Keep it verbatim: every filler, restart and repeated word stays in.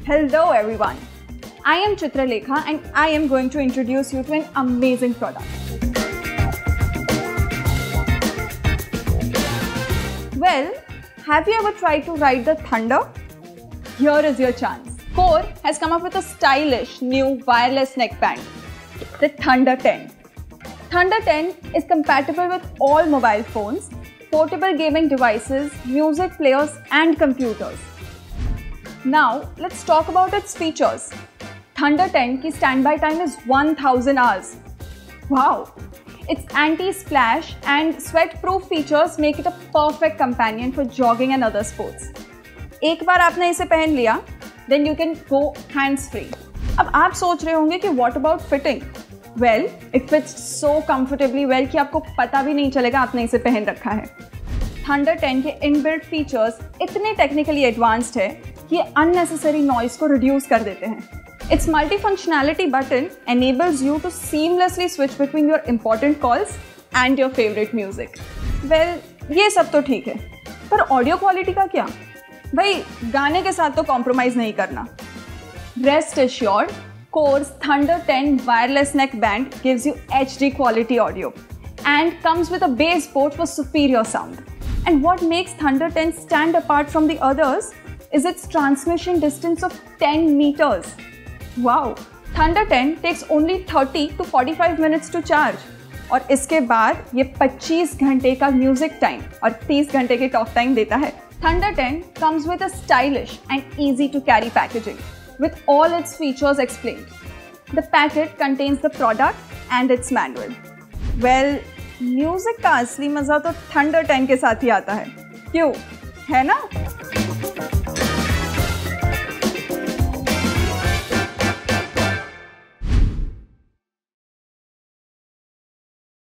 Hello everyone, I am Chitralekha and I am going to introduce you to an amazing product. Well, have you ever tried to ride the Thunder? Here is your chance. Core has come up with a stylish new wireless neckband, the Thunder ten. Thunder ten is compatible with all mobile phones, portable gaming devices, music players and computers. Now, let's talk about its features. Thunder ten की standby time is one thousand hours. Wow! Its anti-splash and sweat-proof features make it a perfect companion for jogging and other sports. एक बार आपने इसे पहन लिया, then you can go hands-free. अब आप सोच रहे होंगे कि what about fitting? Well, it fits so comfortably well कि आपको पता भी नहीं चलेगा आपने इसे पहन रखा है. Thunder ten के inbuilt features इतने technically advanced है कि ये unnecessary noise को reduce कर देते हैं. Its multifunctionality button enables you to seamlessly switch between your important calls and your favorite music. Well, ये सब तो ठीक है, पर audio quality का क्या? भाई गाने के साथ तो compromise नहीं करना. Rest assured, Core's Thunder ten wireless neckband gives you H D quality audio and comes with a bass port for superior sound. And what makes Thunder ten stand apart from the others is its transmission distance of ten meters. Wow! Thunder ten takes only thirty to forty-five minutes to charge और इसके बाद ये पच्चीस घंटे का music time और तीस घंटे के टॉक टाइम देता है. Thunder ten comes with a stylish and easy to carry packaging with all its features explained. The packet contains the product and its manual. Well, music का असली मजा तो Thunder ten के साथ ही आता है. क्यों? है ना?